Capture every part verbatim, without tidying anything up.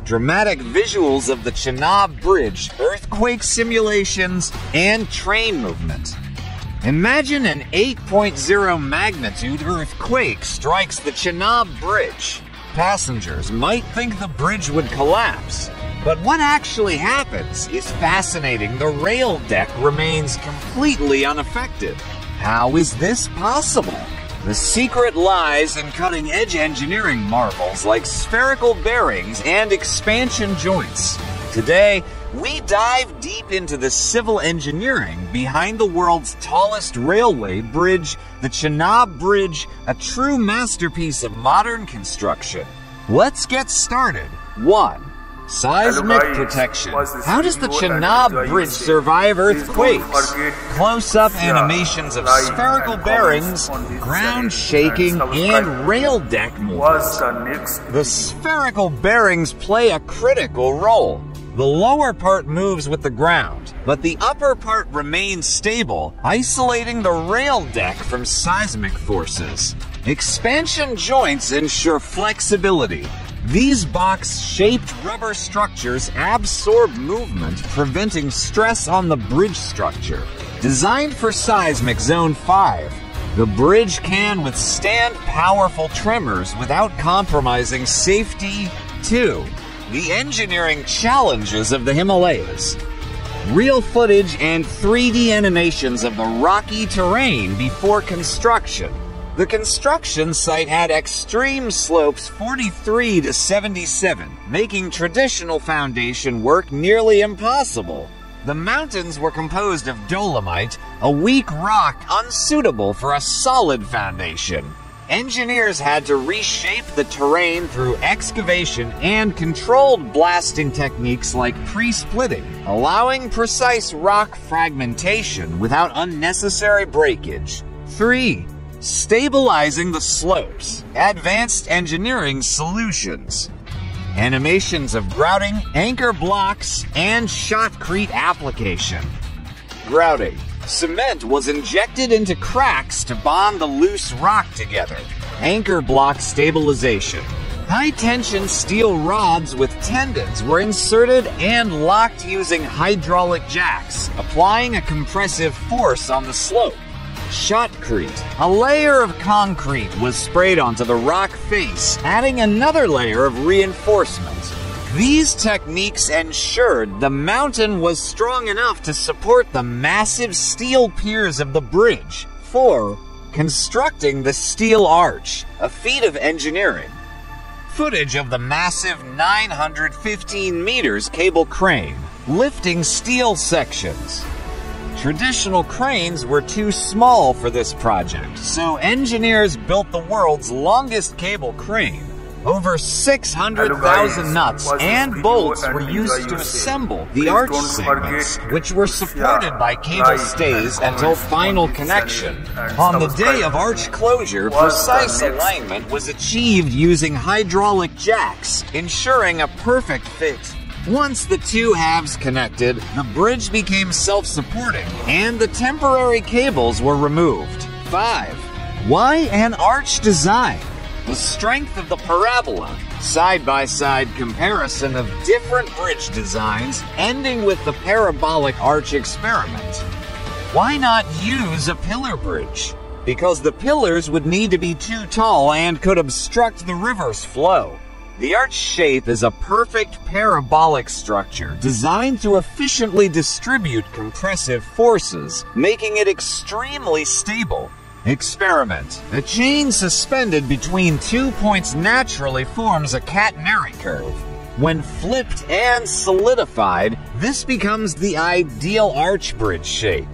dramatic visuals of the Chenab Bridge, earthquake simulations, and train movement. Imagine an eight point oh magnitude earthquake strikes the Chenab Bridge. Passengers might think the bridge would collapse, but what actually happens is fascinating. The rail deck remains completely unaffected. How is this possible? The secret lies in cutting-edge engineering marvels like spherical bearings and expansion joints. Today, we dive deep into the civil engineering behind the world's tallest railway bridge, the Chenab Bridge, a true masterpiece of modern construction. Let's get started. one. Seismic protection. How does the Chenab Bridge survive earthquakes? Close-up animations of spherical bearings, ground shaking, and rail deck movement. The spherical bearings play a critical role. The lower part moves with the ground, but the upper part remains stable, isolating the rail deck from seismic forces. Expansion joints ensure flexibility. These box-shaped rubber structures absorb movement, preventing stress on the bridge structure. Designed for seismic zone five, the bridge can withstand powerful tremors without compromising safety. two. The engineering challenges of the Himalayas. Real footage and three D animations of the rocky terrain before construction. The construction site had extreme slopes forty-three to seventy-seven, making traditional foundation work nearly impossible. The mountains were composed of dolomite, a weak rock unsuitable for a solid foundation. Engineers had to reshape the terrain through excavation and controlled blasting techniques like pre-splitting, allowing precise rock fragmentation without unnecessary breakage. three. Stabilizing the slopes. Advanced engineering solutions. Animations of grouting, anchor blocks, and shotcrete application. Grouting. Cement was injected into cracks to bond the loose rock together. Anchor block stabilization. High-tension steel rods with tendons were inserted and locked using hydraulic jacks, applying a compressive force on the slope. Shotcrete. A layer of concrete was sprayed onto the rock face, adding another layer of reinforcement. These techniques ensured the mountain was strong enough to support the massive steel piers of the bridge. four. Constructing the steel arch, a feat of engineering. Footage of the massive nine hundred fifteen meters cable crane, lifting steel sections. Traditional cranes were too small for this project, so engineers built the world's longest cable crane. Over six hundred thousand nuts and bolts were used to assemble the arch segments, which were supported by cable stays until final connection. On the day of arch closure, precise alignment was achieved using hydraulic jacks, ensuring a perfect fit. Once the two halves connected, the bridge became self-supporting, and the temporary cables were removed. five. Why an arch design? The strength of the parabola. Side-by-side comparison of different bridge designs, ending with the parabolic arch experiment. Why not use a pillar bridge? Because the pillars would need to be too tall and could obstruct the river's flow. The arch shape is a perfect parabolic structure designed to efficiently distribute compressive forces, making it extremely stable. Experiment. A chain suspended between two points naturally forms a catenary curve. When flipped and solidified, this becomes the ideal arch bridge shape.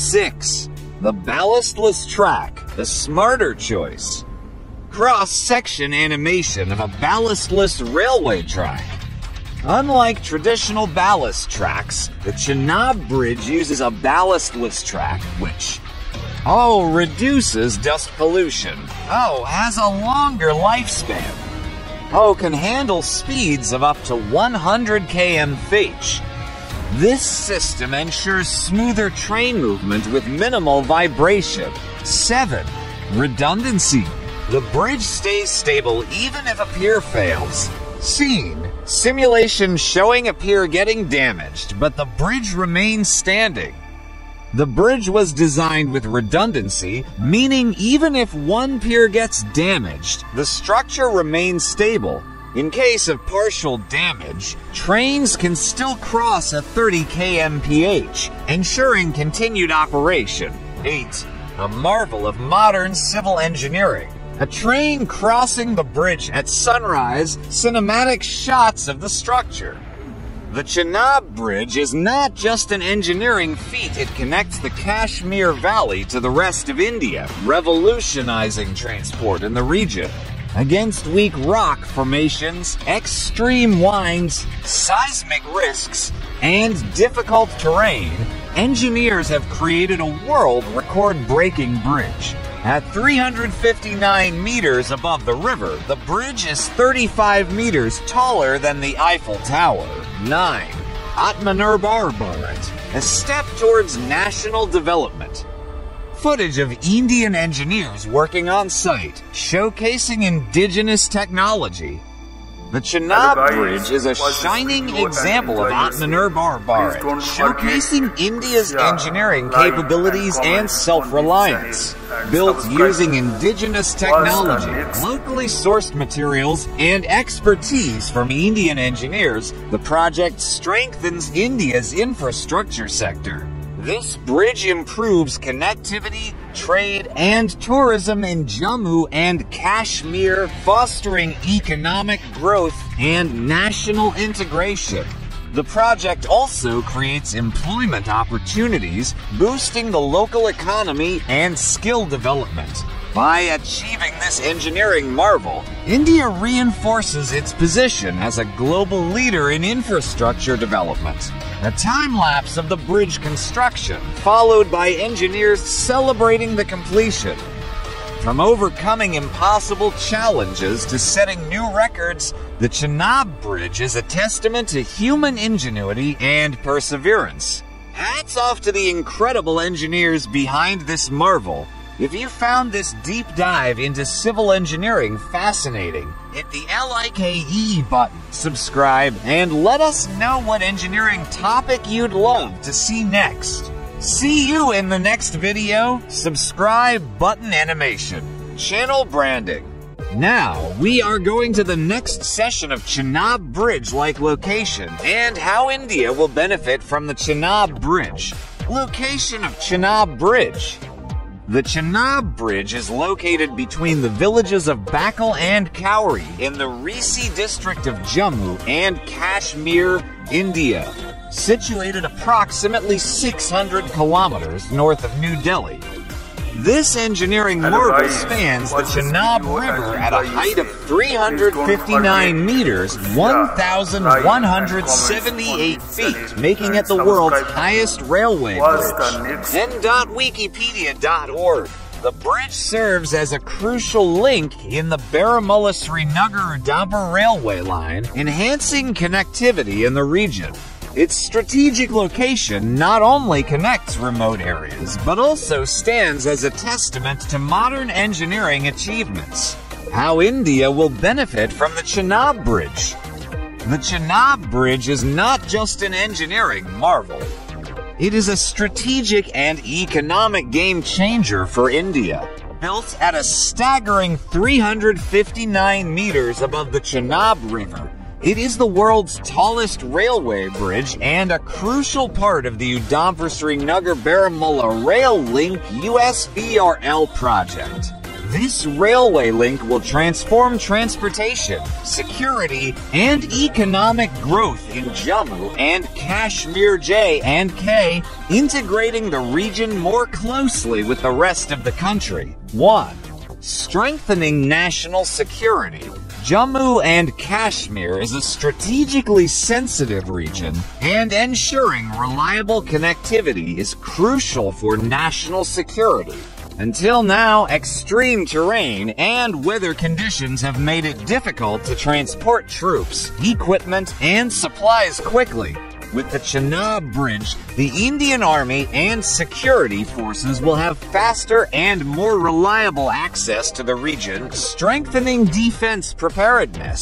six. The ballastless track, the smarter choice. Cross-section animation of a ballastless railway track. Unlike traditional ballast tracks, the Chenab Bridge uses a ballastless track, which, oh, reduces dust pollution. Oh, has a longer lifespan. Oh, can handle speeds of up to one hundred kilometers per hour. This system ensures smoother train movement with minimal vibration. seven. Redundancy. The bridge stays stable even if a pier fails. Scene. Simulations showing a pier getting damaged, but the bridge remains standing. The bridge was designed with redundancy, meaning even if one pier gets damaged, the structure remains stable. In case of partial damage, trains can still cross at thirty kilometers per hour, ensuring continued operation. eight. A marvel of modern civil engineering. A train crossing the bridge at sunrise, cinematic shots of the structure. The Chenab Bridge is not just an engineering feat, it connects the Kashmir Valley to the rest of India, revolutionizing transport in the region. Against weak rock formations, extreme winds, seismic risks, and difficult terrain, engineers have created a world record-breaking bridge. At three hundred fifty-nine meters above the river, the bridge is thirty-five meters taller than the Eiffel Tower. nine. Atmanirbhar Bharat, a step towards national development. Footage of Indian engineers working on site, showcasing indigenous technology. The Chenab Bridge is a shining example of Atmanirbhar Bharat, showcasing India's engineering capabilities and self-reliance. Built using indigenous technology, locally sourced materials, and expertise from Indian engineers, the project strengthens India's infrastructure sector. This bridge improves connectivity, trade, and tourism in Jammu and Kashmir, fostering economic growth and national integration. The project also creates employment opportunities, boosting the local economy and skill development. By achieving this engineering marvel, India reinforces its position as a global leader in infrastructure development. A time-lapse of the bridge construction, followed by engineers celebrating the completion. From overcoming impossible challenges to setting new records, the Chenab Bridge is a testament to human ingenuity and perseverance. Hats off to the incredible engineers behind this marvel. If you found this deep dive into civil engineering fascinating, hit the like button, subscribe, and let us know what engineering topic you'd love to see next. See you in the next video. Subscribe button animation. Channel branding. Now, we are going to the next session of Chenab Bridge-like location and how India will benefit from the Chenab Bridge. Location of Chenab Bridge. The Chenab Bridge is located between the villages of Bakal and Kauri in the Risi district of Jammu and Kashmir, India, situated approximately six hundred kilometers north of New Delhi. This engineering marvel spans the Chenab River at a height of three hundred fifty-nine meters, one thousand one hundred seventy-eight feet, making it the world's highest railway bridge. N dot wikipedia dot org. The bridge serves as a crucial link in the Baramulla-Srinagar-Dabur railway line, enhancing connectivity in the region. Its strategic location not only connects remote areas, but also stands as a testament to modern engineering achievements. How India will benefit from the Chenab Bridge. The Chenab Bridge is not just an engineering marvel. It is a strategic and economic game changer for India. Built at a staggering three hundred fifty-nine meters above the Chenab River, it is the world's tallest railway bridge and a crucial part of the Udhampur-Srinagar-Baramulla Rail Link U S B R L project. This railway link will transform transportation, security, and economic growth in Jammu and Kashmir J and K, integrating the region more closely with the rest of the country. one. Strengthening national security. Jammu and Kashmir is a strategically sensitive region, and ensuring reliable connectivity is crucial for national security. Until now, extreme terrain and weather conditions have made it difficult to transport troops, equipment, and supplies quickly. With the Chenab Bridge, the Indian Army and security forces will have faster and more reliable access to the region, strengthening defense preparedness.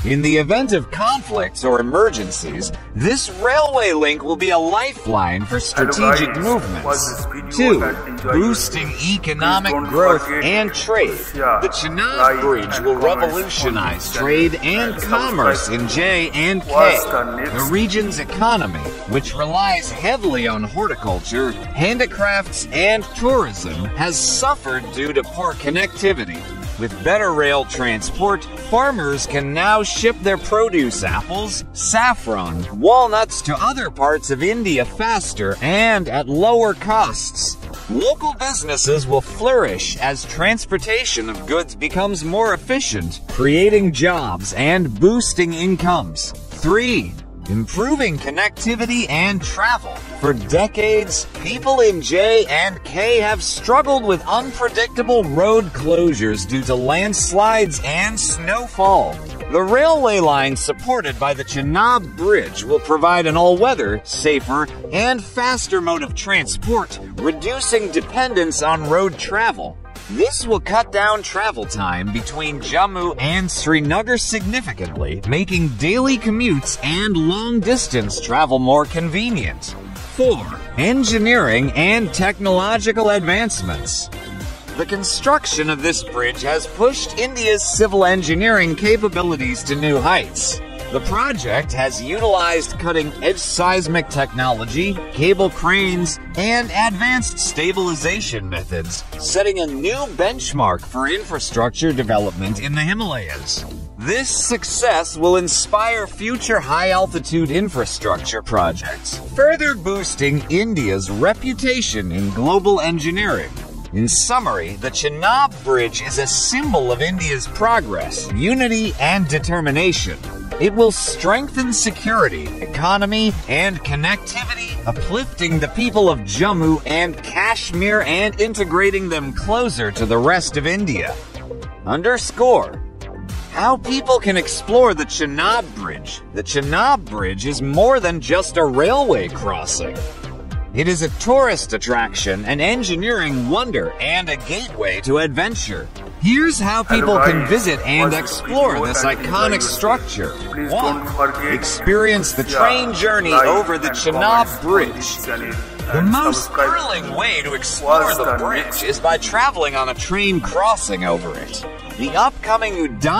In the event of conflicts or emergencies, this railway link will be a lifeline for strategic movements. two. Boosting economic growth and trade. The Chenab Bridge will revolutionize trade and commerce in J and K. The region's economy, which relies heavily on horticulture, handicrafts, and tourism, has suffered due to poor connectivity. With better rail transport, farmers can now ship their produce, apples, saffron, walnuts to other parts of India faster and at lower costs. Local businesses will flourish as transportation of goods becomes more efficient, creating jobs and boosting incomes. three. Improving connectivity and travel. For decades, people in J and K have struggled with unpredictable road closures due to landslides and snowfall. The railway line supported by the Chenab Bridge will provide an all-weather, safer, and faster mode of transport, reducing dependence on road travel. This will cut down travel time between Jammu and Srinagar significantly, making daily commutes and long-distance travel more convenient. four. Engineering and technological advancements. The construction of this bridge has pushed India's civil engineering capabilities to new heights. The project has utilized cutting-edge seismic technology, cable cranes, and advanced stabilization methods, setting a new benchmark for infrastructure development in the Himalayas. This success will inspire future high-altitude infrastructure projects, further boosting India's reputation in global engineering. In summary, the Chenab Bridge is a symbol of India's progress, unity, and determination. It will strengthen security, economy, and connectivity, uplifting the people of Jammu and Kashmir and integrating them closer to the rest of India. Underscore. How people can explore the Chenab Bridge. The Chenab Bridge is more than just a railway crossing. It is a tourist attraction, an engineering wonder, and a gateway to adventure. Here's how people can visit and explore this iconic structure. one. Experience the train journey over the Chenab Bridge. The most thrilling way to explore the bridge is by traveling on a train crossing over it. The upcoming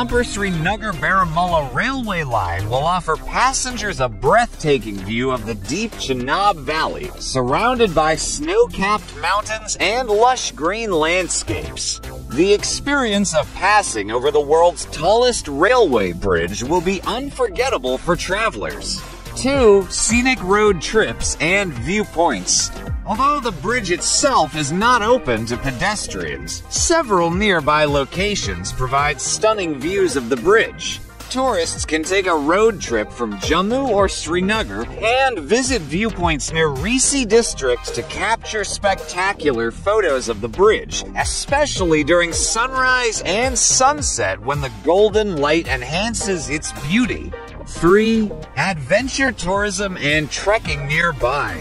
Udhampur-Srinagar-Baramulla railway line will offer passengers a breathtaking view of the deep Chenab Valley, surrounded by snow-capped mountains and lush green landscapes. The experience of passing over the world's tallest railway bridge will be unforgettable for travelers. two. Scenic road trips and viewpoints. Although the bridge itself is not open to pedestrians, several nearby locations provide stunning views of the bridge. Tourists can take a road trip from Jammu or Srinagar and visit viewpoints near Risi district to capture spectacular photos of the bridge, especially during sunrise and sunset when the golden light enhances its beauty. three. Adventure tourism and trekking nearby.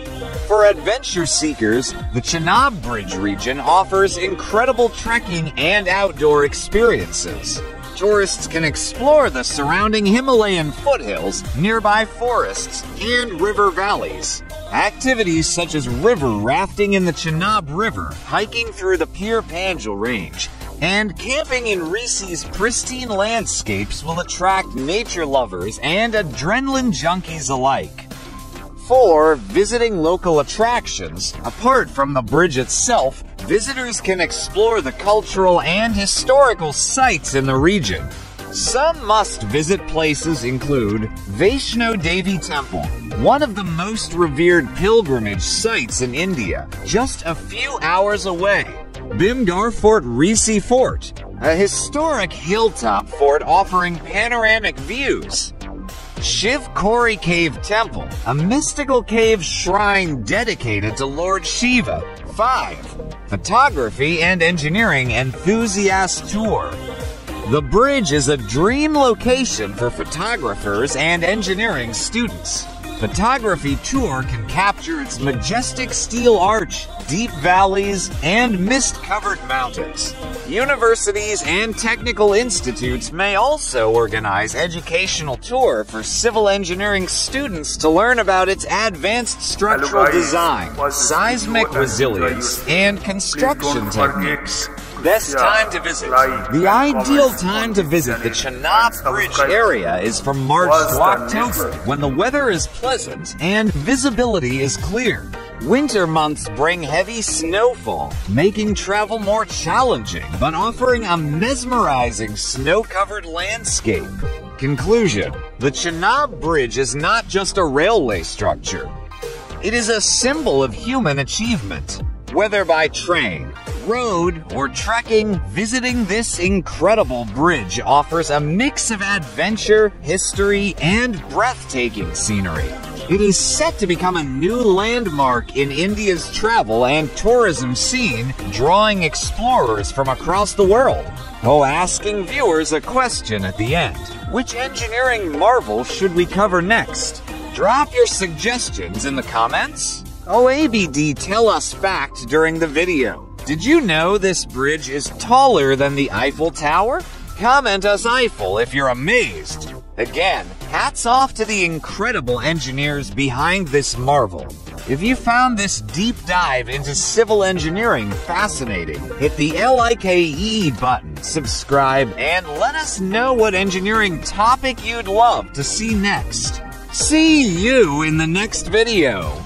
For adventure seekers, the Chenab Bridge region offers incredible trekking and outdoor experiences. Tourists can explore the surrounding Himalayan foothills, nearby forests, and river valleys. Activities such as river rafting in the Chenab River, hiking through the Pir Panjal Range, and camping in Risi's pristine landscapes will attract nature lovers and adrenaline junkies alike. four. Visiting local attractions. Apart from the bridge itself, visitors can explore the cultural and historical sites in the region. Some must-visit places include Vaishno Devi Temple, one of the most revered pilgrimage sites in India, just a few hours away. Bhimgar Fort Risi Fort, a historic hilltop fort offering panoramic views. Shiv Khori Cave Temple, a mystical cave shrine dedicated to Lord Shiva. five. Photography and Engineering Enthusiast Tour. The bridge is a dream location for photographers and engineering students. Photography Tour can capture its majestic steel arch, deep valleys, and mist-covered mountains. Universities and technical institutes may also organize educational tour for civil engineering students to learn about its advanced structural design, seismic resilience, and construction techniques. Best time to visit. The ideal time to visit the Chenab Bridge area is from March to October, when the weather is pleasant and visibility is clear. Winter months bring heavy snowfall, making travel more challenging, but offering a mesmerizing snow-covered landscape. Conclusion: the Chenab Bridge is not just a railway structure. It is a symbol of human achievement. Whether by train, road, or trekking, visiting this incredible bridge offers a mix of adventure, history, and breathtaking scenery. It is set to become a new landmark in India's travel and tourism scene, drawing explorers from across the world. Oh, asking viewers a question at the end. Which engineering marvel should we cover next? Drop your suggestions in the comments. Oh, A B D, tell us fact during the video. Did you know this bridge is taller than the Eiffel Tower? Comment us Eiffel if you're amazed. Again, hats off to the incredible engineers behind this marvel. If you found this deep dive into civil engineering fascinating, hit the like button, subscribe, and let us know what engineering topic you'd love to see next. See you in the next video.